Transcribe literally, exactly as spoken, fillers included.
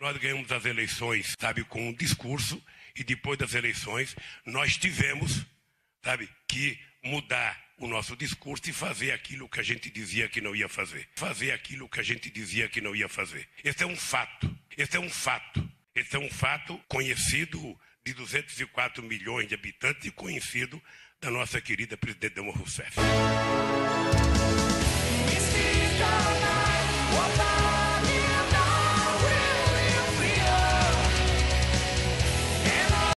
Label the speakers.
Speaker 1: Nós ganhamos as eleições, sabe, com um discurso, e depois das eleições nós tivemos, sabe, que mudar o nosso discurso e fazer aquilo que a gente dizia que não ia fazer. Fazer aquilo que a gente dizia que não ia fazer. Esse é um fato. Esse é um fato. Esse é um fato conhecido de duzentos e quatro milhões de habitantes e conhecido da nossa querida presidente Dilma Rousseff.